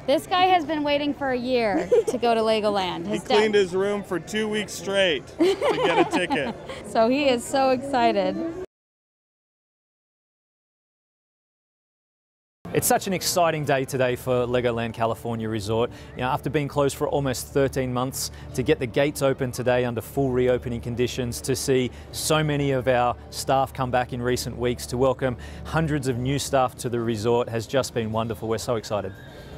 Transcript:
This guy has been waiting for a year to go to Legoland. He cleaned his room for 2 weeks straight to get a ticket. So he is so excited. It's such an exciting day today for Legoland California Resort. After being closed for almost 13 months, to get the gates open today under full reopening conditions, to see so many of our staff come back in recent weeks, to welcome hundreds of new staff to the resort has just been wonderful. We're so excited.